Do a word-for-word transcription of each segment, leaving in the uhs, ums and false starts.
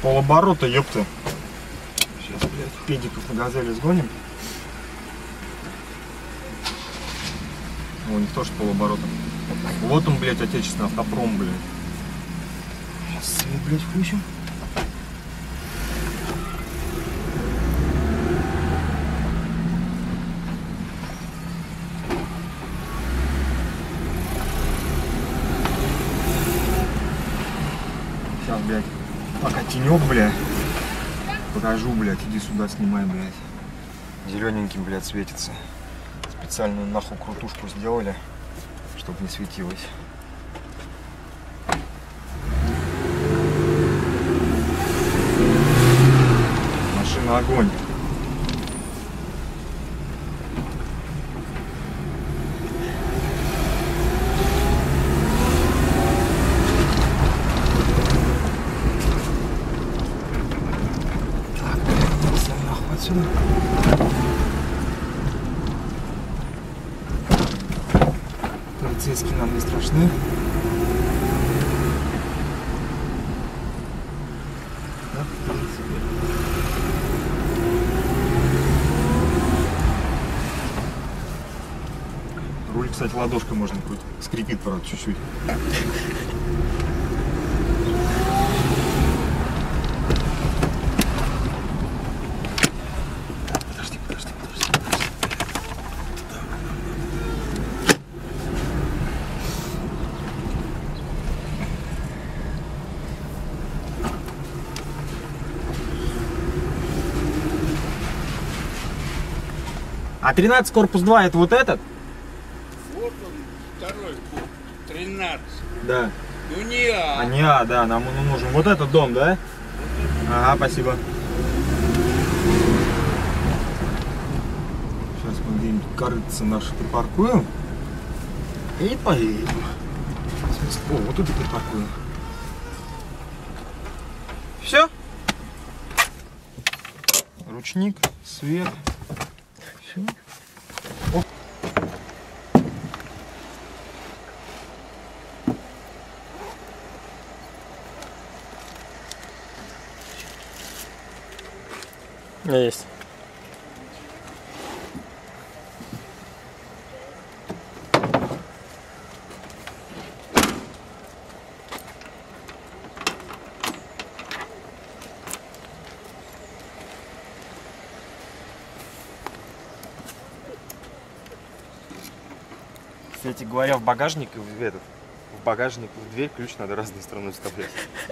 Полоборота, ёпта. Сейчас, блядь, педиков на газели сгоним. О, у них тоже полоборота. Вот он, блядь, отечественный автопром, блядь. Сейчас свет, блядь, включим. Сейчас, блядь, пока тенек, блядь. Покажу, блядь, иди сюда, снимай, блядь. Зелененьким, блядь, светится. Специальную нахуй крутушку сделали, чтобы не светилось. Машина огонь. Так, блядь, нахуй отсюда. Полицейские нам не страшны. Да, в принципе. Руль, кстати, ладошкой можно будет. Скрипит, правда, чуть-чуть. Подожди, подожди, подожди. А тринадцать корпус два это вот этот? Вот он, второй пункт, тринадцать. Да. Ну не А. А не А, да, нам он нужен. Вот этот дом, да? Ага, спасибо. Сейчас мы где-нибудь корыться наши припаркуем. И поедем. О, вот тут и припаркуем. Все. Ручник, свет. Все. О. Есть. Кстати говоря, в багажник и в этот, в багажник в дверь ключ надо разной стороной вставлять.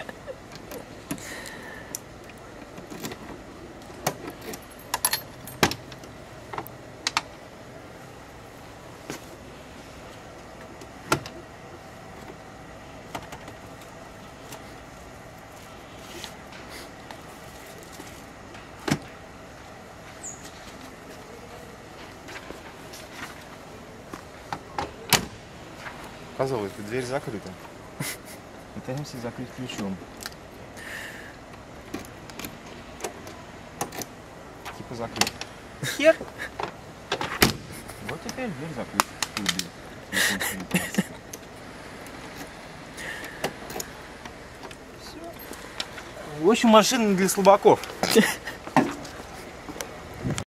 Казалось бы, дверь закрыта. Пытаемся закрыть ключом. Типа закрыт. Хер! Вот теперь дверь закрыта. В общем, машина для слабаков.